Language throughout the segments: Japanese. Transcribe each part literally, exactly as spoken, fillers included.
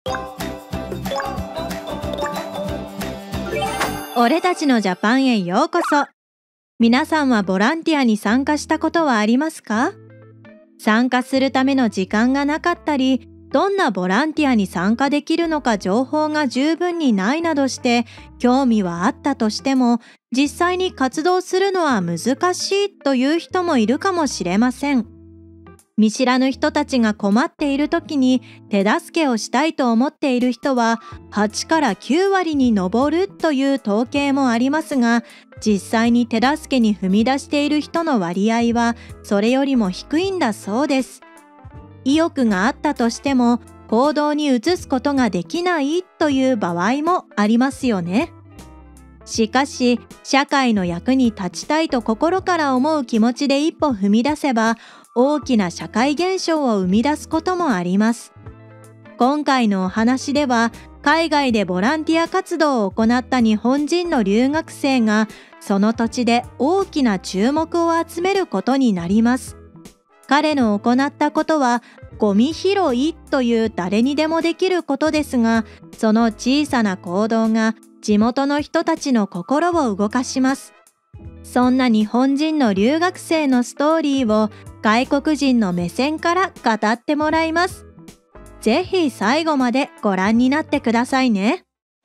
俺たちのジャパンへようこそ。皆さんはボランティアに参加したことはありますか？参加するための時間がなかったり、どんなボランティアに参加できるのか情報が十分にないなどして興味はあったとしても、実際に活動するのは難しいという人もいるかもしれません。見知らぬ人たちが困っている時に手助けをしたいと思っている人ははちからきゅうわりに上るという統計もありますが、実際に手助けに踏み出している人の割合はそれよりも低いんだそうです。意欲があったとしても行動に移すことができないという場合もありますよね。しかし、社会の役に立ちたいと心から思う気持ちで一歩踏み出せば、大きな社会現象を生み出すこともあります。今回のお話では、海外でボランティア活動を行った日本人の留学生が、その土地で大きな注目を集めることになります。彼の行ったことは、ゴミ拾いという誰にでもできることですが、その小さな行動が地元の人たちの心を動かします。そんな日本人の留学生のストーリーを外国人の目線から語ってもらいます。ぜひ最後までご覧になってくださいね。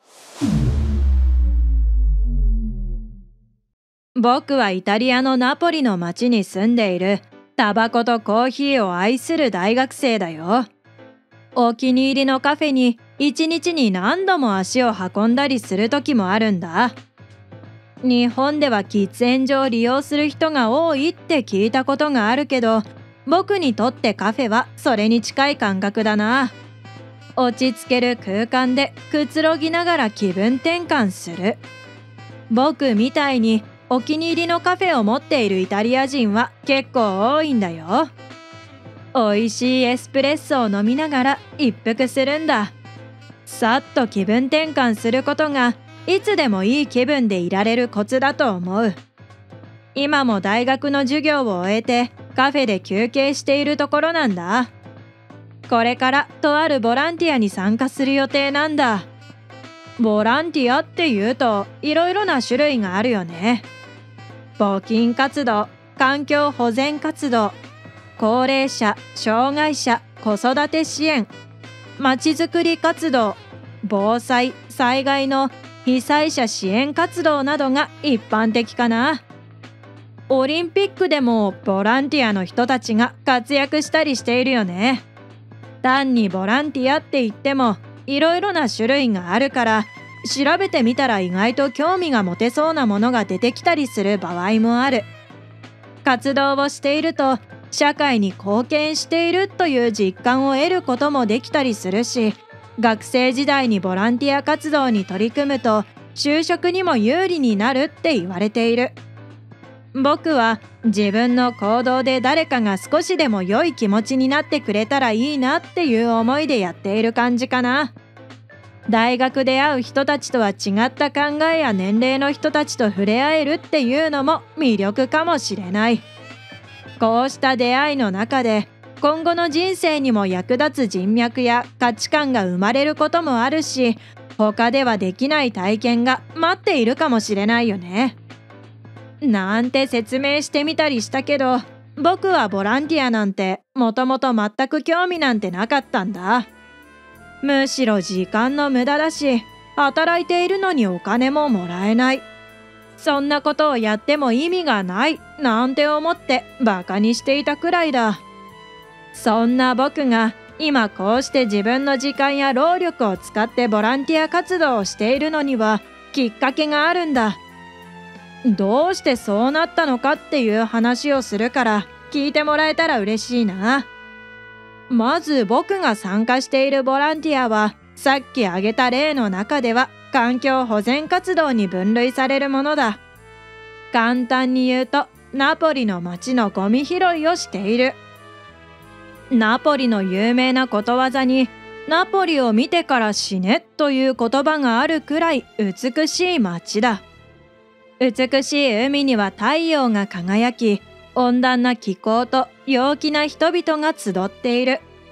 僕はイタリアのナポリの町に住んでいるタバコとコーヒーを愛する大学生だよ。お気に入りのカフェに一日に何度も足を運んだりする時もあるんだ。日本では喫煙所を利用する人が多いって聞いたことがあるけど、僕にとってカフェはそれに近い感覚だな。落ち着ける空間でくつろぎながら気分転換する。僕みたいにお気に入りのカフェを持っているイタリア人は結構多いんだよ。美味しいエスプレッソを飲みながら一服するんだ。さっと気分転換することがいつでもいい気分でいられるコツだと思う。今も大学の授業を終えてカフェで休憩しているところなんだ。これからとあるボランティアに参加する予定なんだ。ボランティアっていうといろいろな種類があるよね。募金活動、環境保全活動、高齢者、障害者、子育て支援、まちづくり活動、防災・災害の被災者支援活動などが一般的かな。オリンピックでもボランティアの人たちが活躍したりしているよね。単にボランティアって言ってもいろいろな種類があるから、調べてみたら意外と興味が持てそうなものが出てきたりする場合もある。活動をしていると社会に貢献しているという実感を得ることもできたりするし、学生時代にボランティア活動に取り組むと就職にも有利になるって言われている。僕は自分の行動で誰かが少しでも良い気持ちになってくれたらいいなっていう思いでやっている感じかな。大学で会う人たちとは違った考えや年齢の人たちと触れ合えるっていうのも魅力かもしれない。こうした出会いの中で今後の人生にも役立つ人脈や価値観が生まれることもあるし、他ではできない体験が待っているかもしれないよね。なんて説明してみたりしたけど、僕はボランティアなんてもともと全く興味なんてなかったんだ。むしろ時間の無駄だし、働いているのにお金ももらえない。そんなことをやっても意味がないなんて思ってバカにしていたくらいだ。そんな僕が今こうして自分の時間や労力を使ってボランティア活動をしているのにはきっかけがあるんだ。どうしてそうなったのかっていう話をするから聞いてもらえたら嬉しいな。まず僕が参加しているボランティアはさっき挙げた例の中では環境保全活動に分類されるものだ。簡単に言うとナポリの町のゴミ拾いをしている。ナポリの有名なことわざにナポリを見てから死ねという言葉があるくらい美しい町だ。美しい海には太陽が輝き、温暖な気候と陽気な人々が集っている。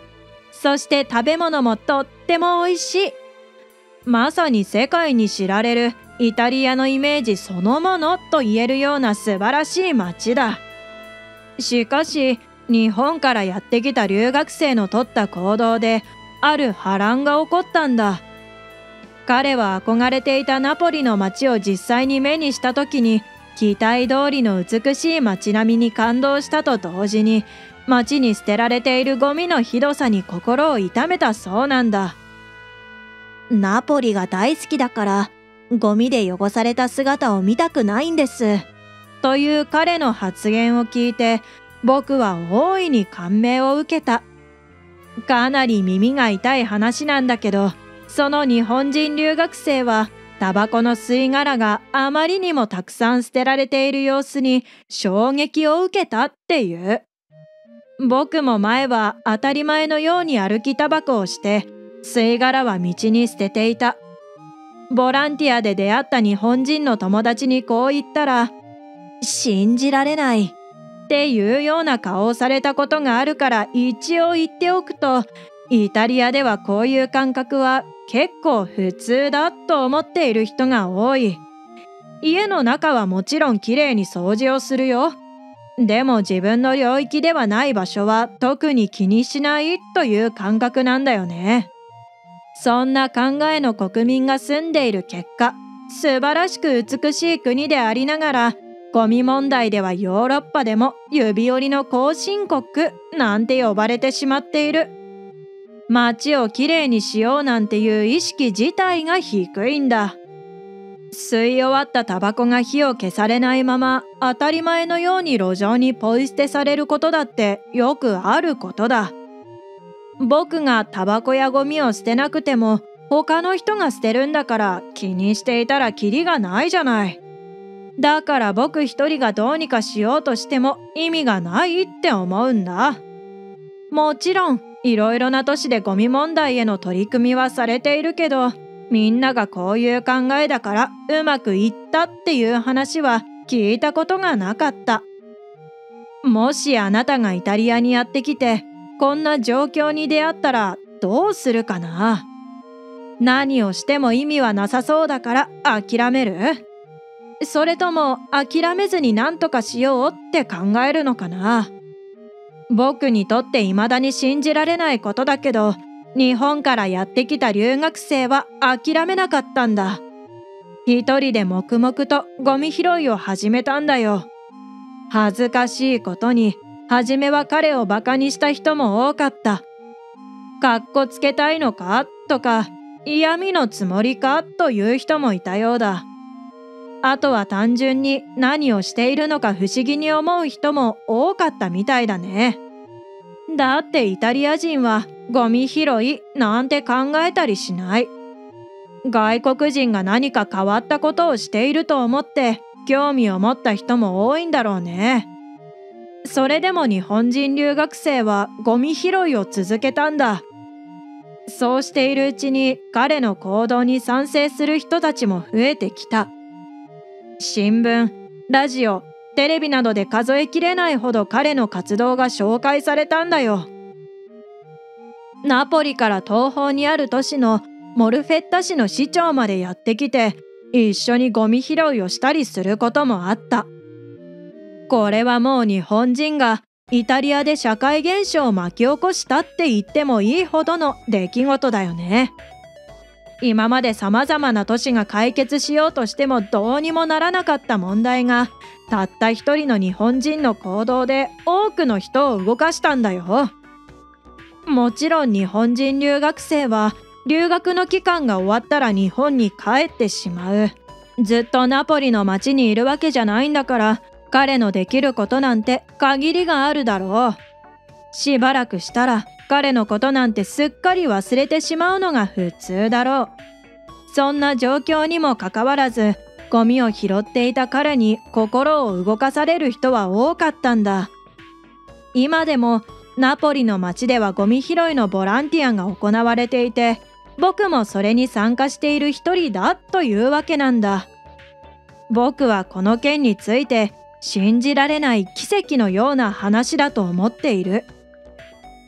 そして食べ物もとっても美味しい。まさに世界に知られるイタリアのイメージそのものと言えるような素晴らしい街だ。しかし、日本からやってきた留学生の取った行動で、ある波乱が起こったんだ。彼は憧れていたナポリの街を実際に目にした時に、期待通りの美しい街並みに感動したと同時に、街に捨てられているゴミのひどさに心を痛めたそうなんだ。 ナポリが大好きだから、ゴミで汚された姿を見たくないんです。 という彼の発言を聞いて、僕は大いに感銘を受けた。かなり耳が痛い話なんだけど、その日本人留学生はタバコの吸い殻があまりにもたくさん捨てられている様子に衝撃を受けたっていう。僕も前は当たり前のように歩きタバコをして吸い殻は道に捨てていた。ボランティアで出会った日本人の友達にこう言ったら、 信じられないっていうような顔をされたことがあるから一応言っておくと、イタリアではこういう感覚は結構普通だと思っている人が多い。家の中はもちろんきれいに掃除をするよ。でも自分の領域ではない場所は特に気にしないという感覚なんだよね。そんな考えの国民が住んでいる結果、素晴らしく美しい国でありながら、ゴミ問題ではヨーロッパでも指折りの後進国なんて呼ばれてしまっている。街をきれいにしようなんていう意識自体が低いんだ。吸い終わったタバコが火を消されないまま当たり前のように路上にポイ捨てされることだってよくあることだ。僕がタバコやゴミを捨てなくても他の人が捨てるんだから気にしていたらキリがないじゃない。だから僕一人がどうにかしようとしても意味がないって思うんだ。もちろんいろいろな都市でゴミ問題への取り組みはされているけど、みんながこういう考えだからうまくいったっていう話は聞いたことがなかった。もしあなたがイタリアにやってきてこんな状況に出会ったらどうするかな。何をしても意味はなさそうだから諦める？それとも諦めずに何とかしようって考えるのかな。僕にとって未だに信じられないことだけど、日本からやってきた留学生は諦めなかったんだ。一人で黙々とゴミ拾いを始めたんだよ。恥ずかしいことに、初めは彼をバカにした人も多かった。かっこつけたいのかとか、嫌味のつもりかという人もいたようだ。あとは単純に何をしているのか不思議に思う人も多かったみたいだね。だってイタリア人はゴミ拾いなんて考えたりしない。外国人が何か変わったことをしていると思って興味を持った人も多いんだろうね。それでも日本人留学生はゴミ拾いを続けたんだ。そうしているうちに彼の行動に賛成する人たちも増えてきた。新聞、ラジオ、テレビなどで数えきれないほど彼の活動が紹介されたんだよ。ナポリから東方にある都市のモルフェッタ市の市長までやってきて、一緒にゴミ拾いをしたりすることもあった。これはもう日本人がイタリアで社会現象を巻き起こしたって言ってもいいほどの出来事だよね。今まで様々な都市が解決しようとしてもどうにもならなかった問題が、たった一人の日本人の行動で多くの人を動かしたんだよ。もちろん日本人留学生は留学の期間が終わったら日本に帰ってしまう。ずっとナポリの街にいるわけじゃないんだから、彼のできることなんて限りがあるだろう。しばらくしたら彼のことなんてすっかり忘れてしまうのが普通だろう。そんな状況にもかかわらず、ゴミを拾っていた彼に心を動かされる人は多かったんだ。今でもナポリの街ではゴミ拾いのボランティアが行われていて、僕もそれに参加している一人だというわけなんだ。僕はこの件について信じられない奇跡のような話だと思っている。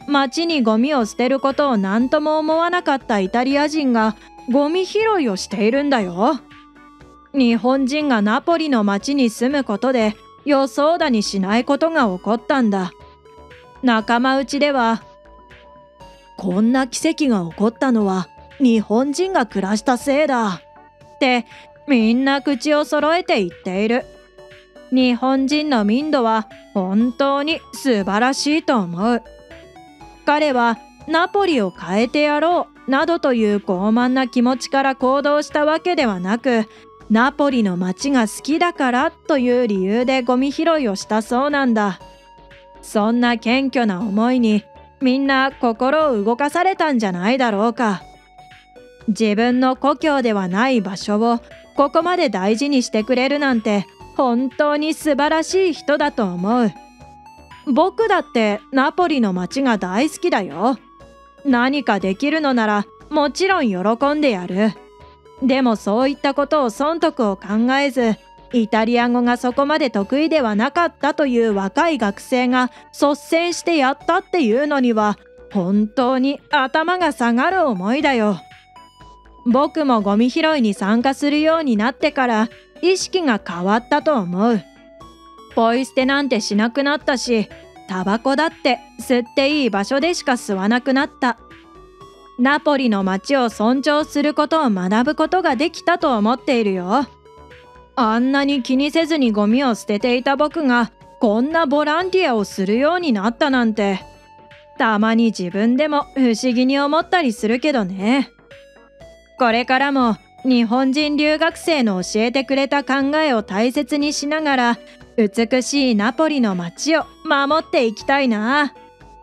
街にゴミを捨てることを何とも思わなかったイタリア人がゴミ拾いをしているんだよ。日本人がナポリの街に住むことで予想だにしないことが起こったんだ。仲間内では、 こんな奇跡が起こったのは日本人が暮らしたせいだってみんな口を揃えて言っている。日本人の民度は本当に素晴らしいと思う。彼はナポリを変えてやろうなどという傲慢な気持ちから行動したわけではなく、ナポリの街が好きだからという理由でゴミ拾いをしたそうなんだ。そんな謙虚な思いにみんな心を動かされたんじゃないだろうか。自分の故郷ではない場所をここまで大事にしてくれるなんて本当に素晴らしい人だと思う。僕だってナポリの街が大好きだよ。何かできるのならもちろん喜んでやる。でもそういったことを損得を考えず、イタリア語がそこまで得意ではなかったという若い学生が率先してやったっていうのには本当に頭が下がる思いだよ。僕もゴミ拾いに参加するようになってから意識が変わったと思う。ポイ捨てなんてしなくなったし、タバコだって吸っていい場所でしか吸わなくなった。ナポリの街を尊重することを学ぶことができたと思っているよ。あんなに気にせずにゴミを捨てていた僕がこんなボランティアをするようになったなんて、たまに自分でも不思議に思ったりするけどね。これからも日本人留学生の教えてくれた考えを大切にしながら、美しいナポリの街を守っていきたいな。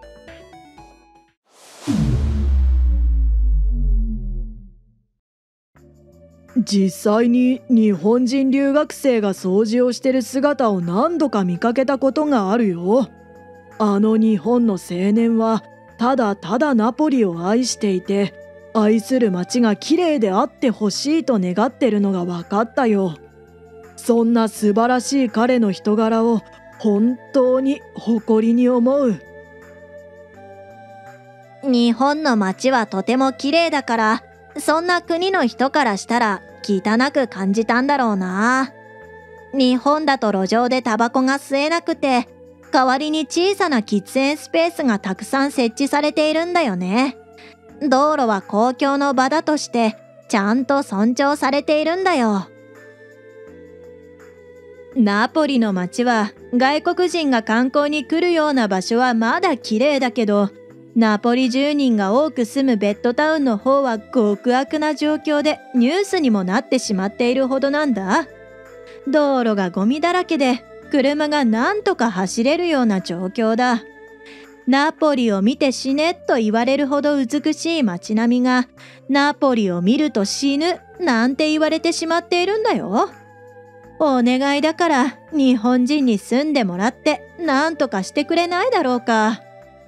実際に日本人留学生が掃除をしてる姿を何度か見かけたことがあるよ。あの日本の青年はただただナポリを愛していて、愛する街が綺麗であってほしいと願ってるのが分かったよ。そんな素晴らしい彼の人柄を本当に誇りに思う。 日本の街はとても綺麗だから、そんな国の人からしたら汚く感じたんだろうな。日本だと路上でタバコが吸えなくて、代わりに小さな喫煙スペースがたくさん設置されているんだよね。道路は公共の場だとしてちゃんと尊重されているんだよ。 ナポリの街は外国人が観光に来るような場所はまだ綺麗だけど、ナポリ住人が多く住むベッドタウンの方は極悪な状況でニュースにもなってしまっているほどなんだ。道路がゴミだらけで車がなんとか走れるような状況だ。ナポリを見て死ねと言われるほど美しい街並みが、ナポリを見ると死ぬなんて言われてしまっているんだよ。お願いだから日本人に住んでもらってなんとかしてくれないだろうか。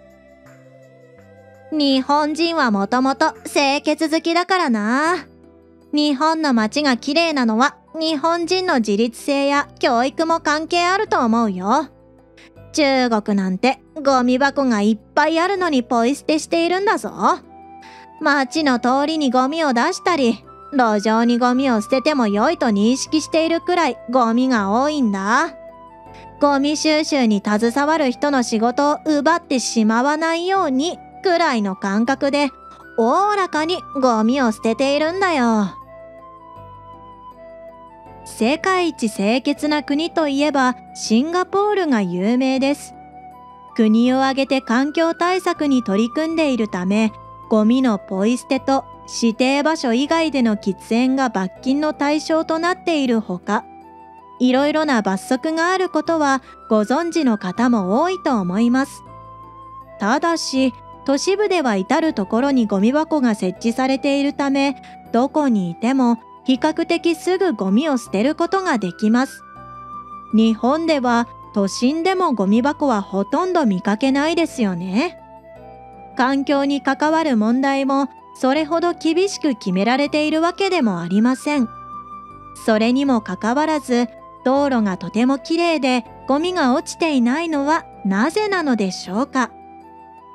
日本人はもともと清潔好きだからな。日本の街が綺麗なのは日本人の自立性や教育も関係あると思うよ。中国なんてゴミ箱がいっぱいあるのにポイ捨てしているんだぞ。街の通りにゴミを出したり、路上にゴミを捨てても良いと認識しているくらいゴミが多いんだ。ゴミ収集に携わる人の仕事を奪ってしまわないようにくらいの感覚でおおらかにゴミを捨てているんだよ。 世界一清潔な国といえばシンガポールが有名です。国を挙げて環境対策に取り組んでいるため、ゴミのポイ捨てと指定場所以外での喫煙が罰金の対象となっているほか、いろいろな罰則があることはご存知の方も多いと思います。ただし、都市部では至るところにゴミ箱が設置されているため、どこにいても比較的すぐゴミを捨てることができます。日本では都心でもゴミ箱はほとんど見かけないですよね。環境に関わる問題もそれほど厳しく決められているわけでもありません。それにもかかわらず、道路がとてもきれいでゴミが落ちていないのはなぜなのでしょうか。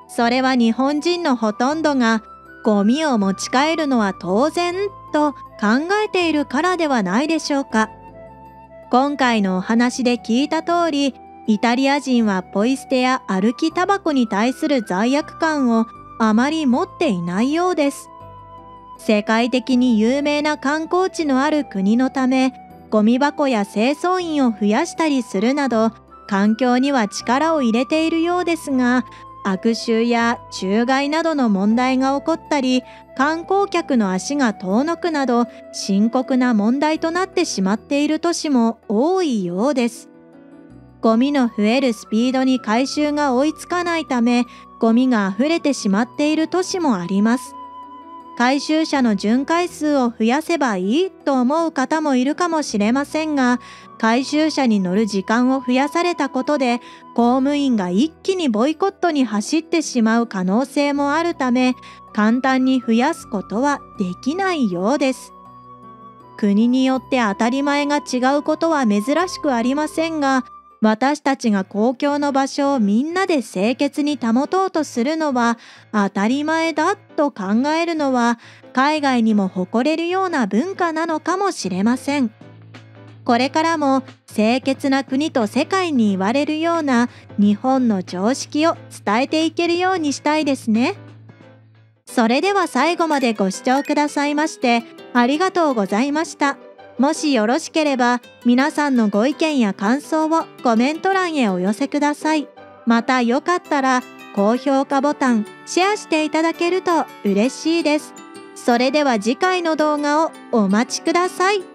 それは日本人のほとんどがゴミを持ち帰るのは当然と考えているからではないでしょうか。今回のお話で聞いた通り、イタリア人はポイ捨てや歩きタバコに対する罪悪感をあまり持っていないようです。世界的に有名な観光地のある国のため、ゴミ箱や清掃員を増やしたりするなど、環境には力を入れているようですが、悪臭や虫害などの問題が起こったり、観光客の足が遠のくなど深刻な問題となってしまっている都市も多いようです。ゴミの増えるスピードに回収が追いつかないため、ゴミが溢れてしまっている都市もあります。回収車の巡回数を増やせばいいと思う方もいるかもしれませんが、回収車に乗る時間を増やされたことで、公務員が一気にボイコットに走ってしまう可能性もあるため、簡単に増やすことはできないようです。国によって当たり前が違うことは珍しくありませんが、私たちが公共の場所をみんなで清潔に保とうとするのは当たり前だと考えるのは、海外にも誇れるような文化なのかもしれません。これからも清潔な国と世界に言われるような日本の常識を伝えていけるようにしたいですね。それでは最後までご視聴くださいましてありがとうございました。もしよろしければ皆さんのご意見や感想をコメント欄へお寄せください。またよかったら高評価ボタン、シェアしていただけると嬉しいです。それでは次回の動画をお待ちください。